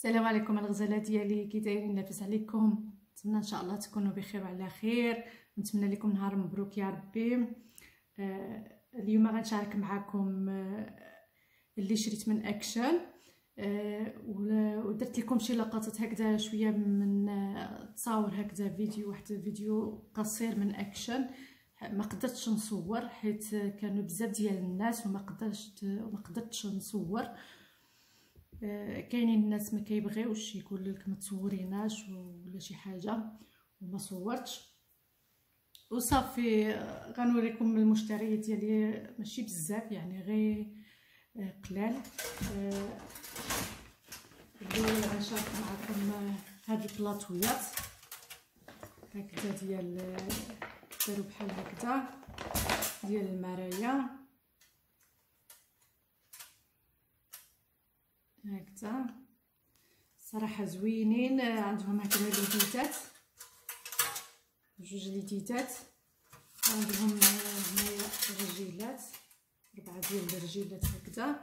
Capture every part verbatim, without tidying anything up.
السلام عليكم الغزالات ديالي، كي دايرين؟ لاباس عليكم؟ نتمنى ان شاء الله تكونوا بخير وعلى خير، ونتمنى لكم نهار مبروك يا ربي. آه اليوم غنشارك معكم آه اللي شريت من اكشن. آه ودرت لكم شي لقطات هكذا شويه من آه تصاور هكذا، فيديو واحد الفيديو قصير من اكشن. ما قدرتش نصور حيت كانوا بزاف ديال الناس وما قدرتش ما قدرتش نصور. آه كاينين الناس ما كيبغيوش، يقول لك ما تصوريناش ولا شي حاجه، وما صورتش وصافي. آه غنوريكم المشتريات ديالي ماشي بزاف، يعني غير آه قلال. آه الاول غنشارك معكم آه هاد البلاطويات هكذا ديال داروا بحال هكذا ديال المرايا هكذا، صراحه زوينين. عندهم هكذا ليديتات، جوج ليديتات، عندهم هنايا رجيلات، ربعه ديال الرجيلات هكذا.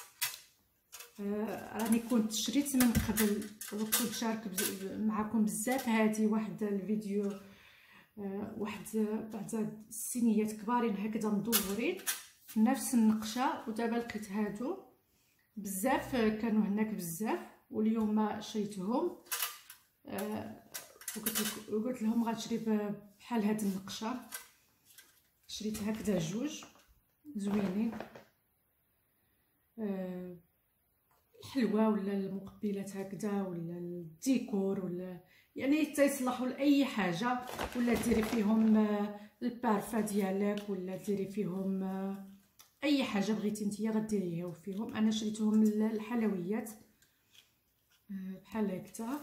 آه راني كنت شريت من قبل وكنت شارك معكم بزاف هذه واحد الفيديو، آه واحد بعد الصينيات كبارين هكذا مدورين في نفس النقشه، ودابا لقيت هادو بزاف كانوا هناك بزاف، واليوم شريتهم. آه وقلت قلت لهم غنشري بحال هاد النقشه، شريت هكذا جوج زوينين. آه الحلوه ولا المقبلات هكذا ولا الديكور، ولا يعني تيصلحوا لاي حاجه، ولا ديري فيهم البارفا ديالك، ولا ديري فيهم اي حاجه بغيتي نتيا غديريها فيهم. انا شريتهم الحلويات بحال هكذا،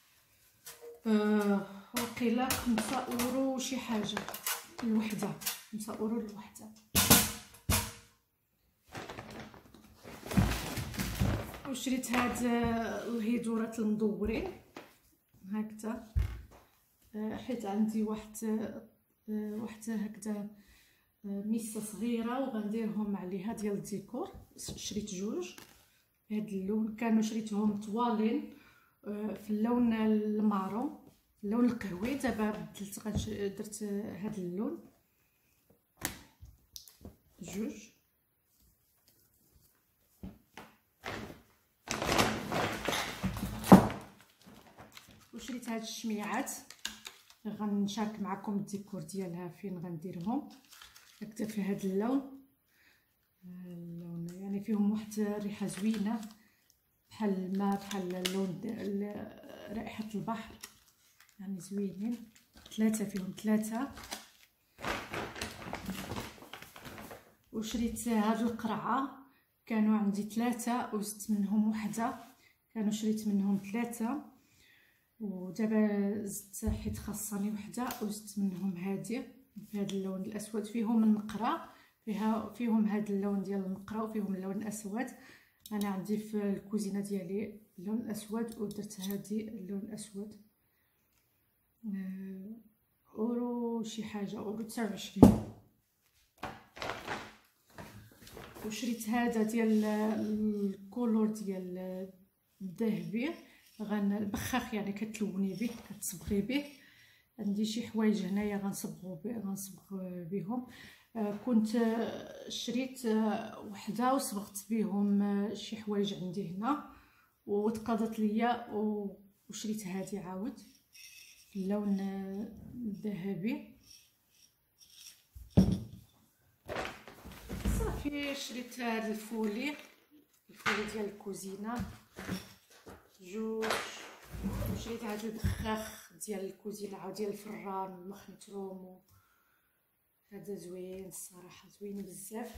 أه وقيله خمسة اورو شي حاجه الوحده، خمسة اورو الوحده. وشريت هاد الهيدورات المدورين هكذا، حيت عندي واحد واحد هكذا ميسه صغيره وغنديرهم عليها ديال الديكور. شريت جوج بهذا اللون، كانوا شريتهم طوالين في اللون المارون، اللون القهوي. دابا بدلت درت هذا اللون جوج. وشريت هاد الشميعات، غنشارك معكم الديكور ديالها فين غنديرهم هكذا في هذا اللون. اللون يعني فيهم واحد الريحه زوينه بحال الماء، بحال اللون رائحه البحر، يعني زوينين. ثلاثه فيهم ثلاثه. وشريت هاد القرعه، كانوا عندي ثلاثه وزدت منهم وحده، كانوا شريت منهم ثلاثه ودابا زدت حيت خاصني وحده وزدت منهم هذه في هذا اللون الاسود. فيهم النقره، فيها فيهم هذا اللون ديال النقره، وفيهم اللون الاسود. انا عندي في الكوزينه ديالي اللون الاسود ودرت هذه اللون الاسود. اورو شي حاجه، اورو تسعة وعشرين. وشريت هذا ديال الكولور ديال الذهبي، غنبخخ يعني كتلوني به، كتصبغي به. عندي شي حوايج هنايا غنصبغوا به غنصبغ بهم. آه كنت آه شريت آه وحده وصبغت بهم آه شي حوايج عندي هنا، وتقاضت ليا وشريت هذه عاود في اللون الذهبي. صافي شريت هذا الفولي، الفولي ديال الكوزينه جوج. وشريت هذا البخاخ ديال الكوزينه عاود ديال الفران المخ متروم، هذا زوين الصراحه، زوين بزاف.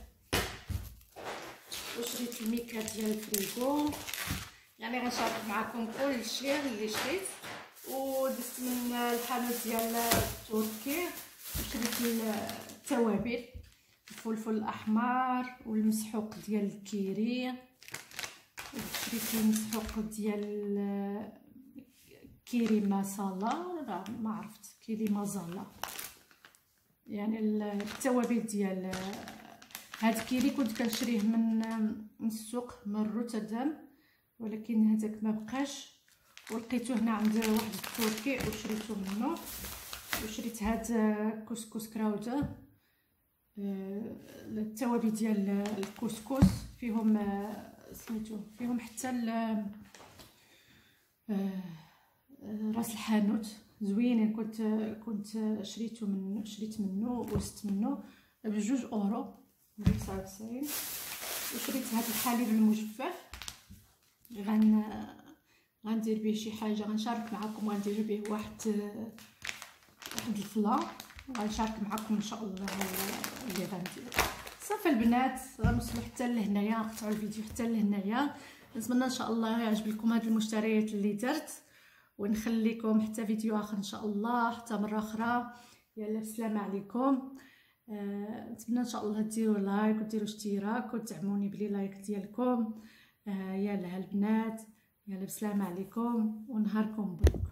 وشريت الميكات ديال الفريغو، يعني غنشارك معكم كل شيء اللي شريت. ودزت من الحانوت ديال التركي وشريت التوابل، الفلفل الاحمر والمسحوق ديال الكيري. شريت المسحوق ديال كيري ماسالا، ما عرفت كيري مازالا، يعني التوابل ديال هاد كيري كنت كنشريه من من السوق من روتردام. ولكن هذاك ما بقاش، ولقيته هنا عند واحد التركي وشريته منه. وشريت هاد كسكس كراوده، التوابل ديال الكسكس فيهم سميتو فيهم حتى راس الحانوت زوينين. كنت كنت شريته من شريت منه وزت منه بجوج اورو تسعة وتسعين. وشريت هاد الحليب المجفف، غن غندير به شي حاجه، غنشارك معكم وغندير به واحد واحد الفلا، وغنشارك معكم ان شاء الله اللي غندير. صافي البنات غنوصلوا حتى لهنايا، نقطعوا الفيديو حتى لهنايا. نتمنى ان شاء الله يعجب لكم هاد المشتريات اللي درت، ونخليكم حتى فيديو اخر ان شاء الله، حتى مره اخرى. يلا بسلامه عليكم. آه، نتمنى ان شاء الله ديروا لايك وديروا اشتراك وتدعموني بلي لايك ديالكم. آه، يلا البنات، يلا بسلامه عليكم ونهاركم مبروك.